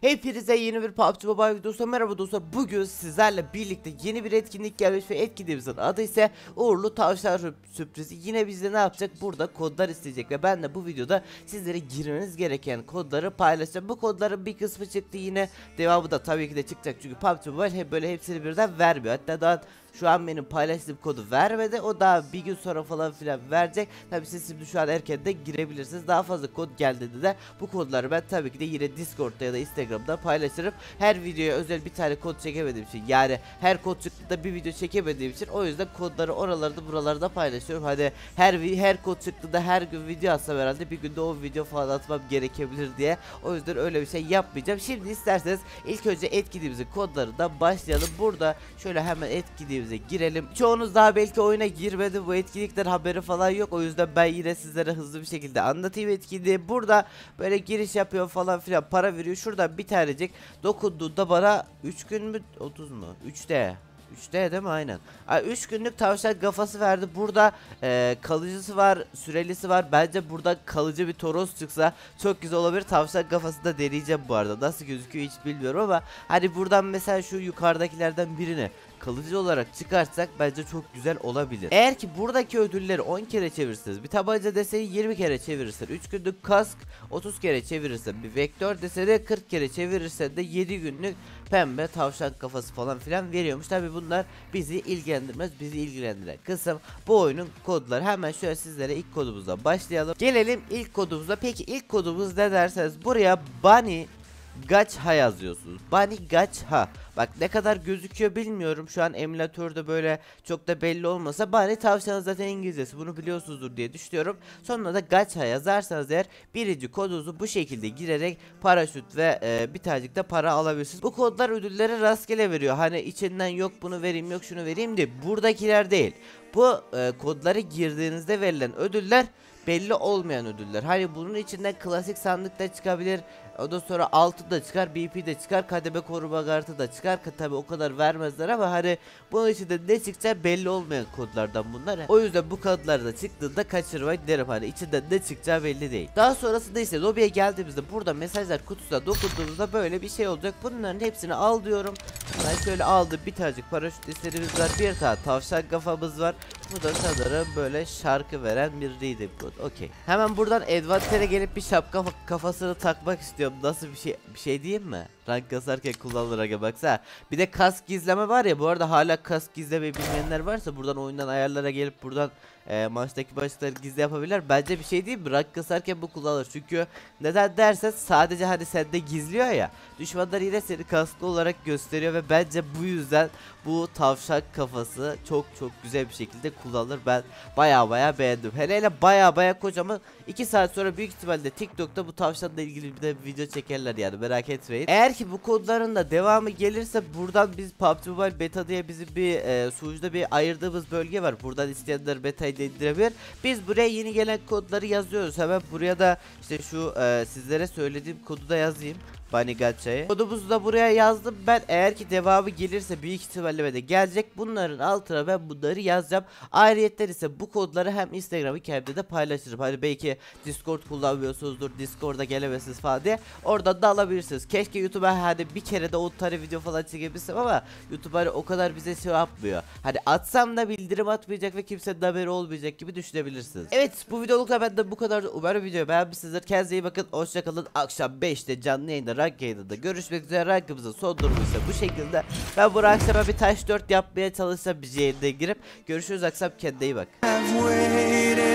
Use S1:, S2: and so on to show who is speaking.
S1: Hepinize yeni bir PUBG Mobile videosu merhaba dostlar. Bugün sizlerle birlikte yeni bir etkinlik gelmiş ve etkinliğimizin adı ise Uğurlu Tavşan Sürprizi. Yine bizde ne yapacak? Burada kodlar isteyecek ve ben de bu videoda sizlere girmeniz gereken kodları paylaşacağım. Bu kodların bir kısmı çıktı, yine devamı da tabii ki de çıkacak. Çünkü PUBG Mobile hep böyle hepsini birden vermiyor. Hatta daha şu an benim paylaştığım kodu vermedi. O daha bir gün sonra falan filan verecek. Tabii siz şimdi şu an erken de girebilirsiniz. Daha fazla kod geldiğinde de bu kodları ben tabii ki de yine Discord'da ya da Instagram'da paylaşırım. Her videoya özel bir tane kod çekemediğim için, yani her kod çıktığında bir video çekemediğim için, o yüzden kodları oralarda buralarda paylaşıyorum. Hani her kod çıktığında her gün video atsam herhalde bir günde o video falan atmam gerekebilir diye. O yüzden öyle bir şey yapmayacağım. Şimdi isterseniz ilk önce etkinliğimizin kodlarından başlayalım. Burada şöyle hemen etkinliğimize girelim. Çoğunuz daha belki oyuna girmedi, bu etkinlikten haberi falan yok. O yüzden ben yine sizlere hızlı bir şekilde anlatayım etkinliği. Burada böyle giriş yapıyor falan filan, para veriyor. Şuradan bir tanecik dokunduğunda bana 3 gün mü 30 mu 3D 3D değil mi, aynen. 3 günlük tavşan kafası verdi. Burada kalıcısı var, sürelisi var. Bence burada kalıcı bir toros çıksa çok güzel olabilir. Tavşan kafası da deneyeceğim bu arada. Nasıl gözüküyor hiç bilmiyorum ama hani buradan mesela şu yukarıdakilerden birini kalıcı olarak çıkarsak bence çok güzel olabilir. Eğer ki buradaki ödülleri 10 kere çevirirseniz, bir tabanca deseni 20 kere çevirirsen, 3 günlük kask 30 kere çevirirsen, bir vektör deseni 40 kere çevirirsen de 7 günlük pembe tavşan kafası falan filan veriyormuş. Tabi bunlar bizi ilgilendirmez. Bizi ilgilendiren kısım bu oyunun kodları. Hemen şöyle sizlere ilk kodumuzdan başlayalım. Gelelim ilk kodumuza. Peki ilk kodumuz ne derseniz, buraya Bunny Gacha yazıyorsunuz. Bunny Gacha. Bak ne kadar gözüküyor bilmiyorum. Şu an emülatörde böyle çok da belli olmasa, Bunny tavşanın zaten İngilizcesi, bunu biliyorsunuzdur diye düşünüyorum. Sonuna da Gacha yazarsanız eğer birinci kodunuzu bu şekilde girerek paraşüt ve bir tanecik de para alabilirsiniz. Bu kodlar ödülleri rastgele veriyor. Hani içinden yok bunu vereyim yok şunu vereyim diye. Buradakiler değil. Bu kodları girdiğinizde verilen ödüller belli olmayan ödüller. Hani bunun içinden klasik sandık da çıkabilir. Ondan sonra altın da çıkar, BP de çıkar, kademe koruma kartı da çıkar. Tabi o kadar vermezler ama hani bunun içinde ne çıkacağı belli olmayan kodlardan bunlar. O yüzden bu kodlar da çıktığında kaçırmayın derim, hani içinden ne çıkacağı belli değil. Daha sonrasında ise lobiye geldiğimizde burada mesajlar kutusuna dokunduğumuzda böyle bir şey olacak. Bunların hepsini al diyorum. Ben şöyle aldım, bir tanecik paraşüt listelerimiz var, bir tane tavşan kafamız var. Bu da sanırım böyle şarkı veren bir redeem kod. Okey. Hemen buradan Advance'e gelip bir şapka kafasını takmak istiyorum. Nasıl bir şey diyeyim mi? Rank kasarken kullanılır aga, baksana. Bir de kask gizleme var ya, bu arada hala kask gizlemeyi bilmeyenler varsa buradan oyundan ayarlara gelip buradan maçtaki başları gizli yapabilirler. Bence bir şey değil mi? Rank kasarken bu kullanılır. Çünkü neden dersen, sadece hani sende gizliyor ya, düşmanlar yine seni kasklı olarak gösteriyor ve bence bu yüzden bu tavşan kafası çok güzel bir şekilde kullanılır. Ben baya beğendim. Hele baya kocaman 2 saat sonra büyük ihtimalle TikTok'ta bu tavşanla ilgili bir de video çekerler, yani merak etmeyin. Eğer ki bu kodların da devamı gelirse, buradan biz PUBG Mobile Beta diye bizim bir sunucuda bir ayırdığımız bölge var. Buradan isteyenler beta'yı da indirebilir. Biz buraya yeni gelen kodları yazıyoruz. Hemen buraya da işte şu sizlere söylediğim kodu da yazayım. Bunny Gacha'yı. Kodumuzu da buraya yazdım ben. Eğer ki devamı gelirse büyük ihtimalle de gelecek. Bunların altına ben bunları yazacağım. Ayrıyetten ise bu kodları hem Instagram hikayemde de paylaşırım. Hani belki Discord kullanmıyorsunuzdur, Discord'a gelemezsiniz falan diye. Oradan da alabilirsiniz. Keşke YouTube'a hani bir kere de 10 tane video falan çekebilsem ama YouTube hani o kadar bize şey yapmıyor. Hani atsam da bildirim atmayacak ve kimsenin haberi olmayacak gibi düşünebilirsiniz. Evet, bu videolukta benden bu kadar. Umarım videoyu beğenmişsinizdir. Kendinize iyi bakın. Hoşçakalın. Akşam 5'te canlı yayında rank yayınında görüşmek üzere. Rankımızın son durumu ise bu şekilde. Ben bu akşama bir taş 4 yapmaya çalışacağım bir yayında girip. Görüşürüz akşam, kendine iyi bak.